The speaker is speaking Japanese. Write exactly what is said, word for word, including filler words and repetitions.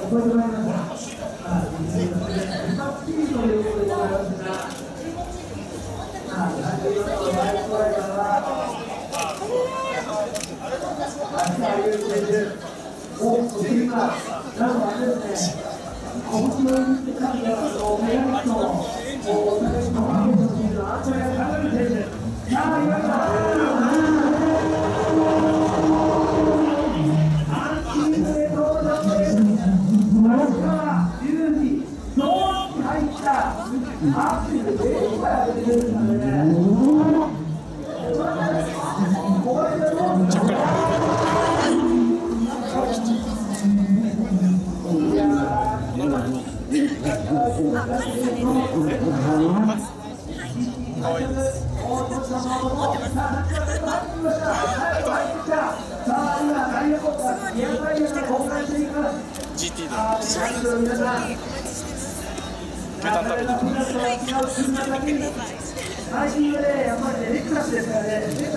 ジーティー だ。牛タン食べてる。 最近はね、やっぱりね、レクサスですからね。